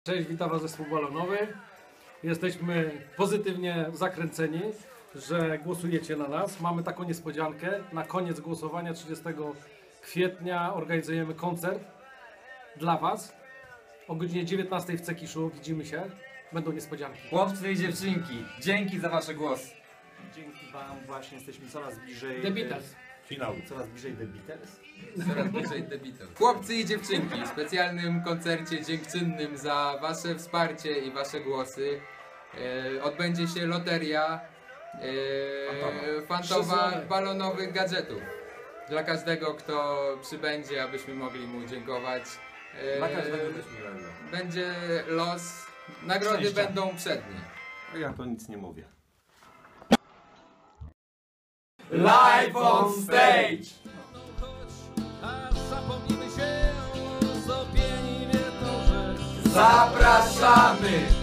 Cześć, witam Was zespół Balonowy. Jesteśmy pozytywnie zakręceni, że głosujecie na nas. Mamy taką niespodziankę. Na koniec głosowania 30 kwietnia organizujemy koncert dla Was. O godzinie 19 w Cekiszu widzimy się. Będą niespodzianki. Chłopcy i dziewczynki, dzięki za wasze głosy. Dzięki Wam właśnie jesteśmy coraz bliżej The Beatles. finału. Coraz bliżej The Beatles. Coraz bliżej The Beatles. Chłopcy i dziewczynki, w specjalnym koncercie dziękczynnym za wasze wsparcie i wasze głosy odbędzie się loteria fantowa balonowych gadżetów. Dla każdego, kto przybędzie, abyśmy mogli mu dziękować. Dla każdego też miłego. Będzie los, nagrody Szczęścia. będą przednie. Ja to nic nie mówię. Live on stage! Zapomnimy się o sobie i wie to, że Zapraszamy!